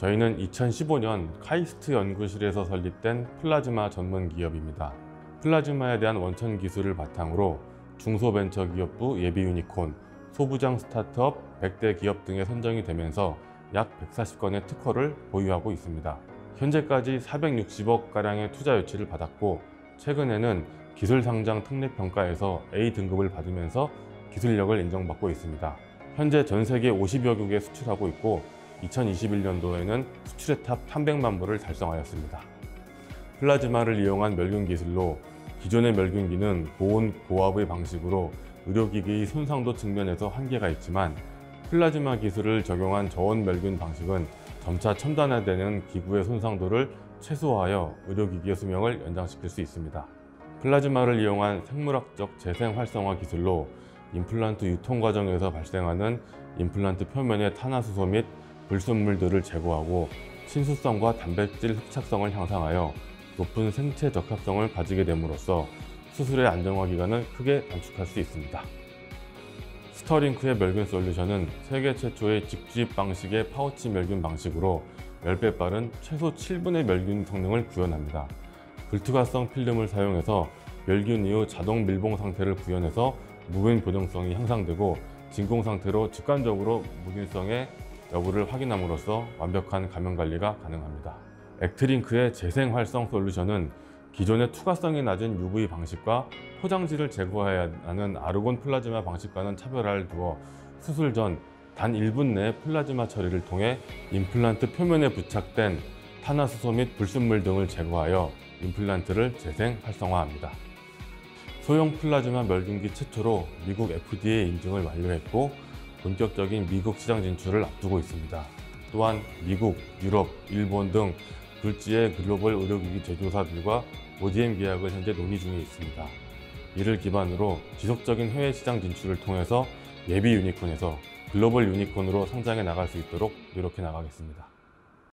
저희는 2015년 카이스트 연구실에서 설립된 플라즈마 전문 기업입니다. 플라즈마에 대한 원천 기술을 바탕으로 중소벤처기업부 예비 유니콘, 소부장 스타트업 100대 기업 등에 선정이 되면서 약 140건의 특허를 보유하고 있습니다. 현재까지 460억가량의 투자 유치를 받았고, 최근에는 기술상장 특례평가에서 A등급을 받으면서 기술력을 인정받고 있습니다. 현재 전 세계 50여 국에 수출하고 있고, 2021년도에는 수출의 탑 300만 부를 달성하였습니다. 플라즈마를 이용한 멸균 기술로 기존의 멸균기는 고온 고압의 방식으로 의료기기의 손상도 측면에서 한계가 있지만, 플라즈마 기술을 적용한 저온 멸균 방식은 점차 첨단화되는 기구의 손상도를 최소화하여 의료기기의 수명을 연장시킬 수 있습니다. 플라즈마를 이용한 생물학적 재생 활성화 기술로 임플란트 유통 과정에서 발생하는 임플란트 표면의 탄화수소 및 불순물들을 제거하고 친수성과 단백질 흡착성을 향상하여 높은 생체 적합성을 가지게 됨으로써 수술의 안정화 기간을 크게 단축할 수 있습니다. 스터링크의 멸균 솔루션은 세계 최초의 직주입 방식의 파우치 멸균 방식으로 10배 빠른 최소 7분의 멸균 성능을 구현합니다. 불투과성 필름을 사용해서 멸균 이후 자동 밀봉 상태를 구현해서 무균 보정성이 향상되고, 진공 상태로 직관적으로 무균성의 여부를 확인함으로써 완벽한 감염 관리가 가능합니다. 액트링크의 재생 활성 솔루션은 기존의 투과성이 낮은 UV 방식과 포장지를 제거해야 하는 아르곤 플라즈마 방식과는 차별화를 두어 수술 전 단 1분 내에 플라즈마 처리를 통해 임플란트 표면에 부착된 탄화수소 및 불순물 등을 제거하여 임플란트를 재생 활성화합니다. 소형 플라즈마 멸균기 최초로 미국 FDA 인증을 완료했고, 본격적인 미국 시장 진출을 앞두고 있습니다. 또한 미국, 유럽, 일본 등 굴지의 글로벌 의료기기 제조사들과 ODM 계약을 현재 논의 중에 있습니다. 이를 기반으로 지속적인 해외 시장 진출을 통해서 예비 유니콘에서 글로벌 유니콘으로 성장해 나갈 수 있도록 노력해 나가겠습니다.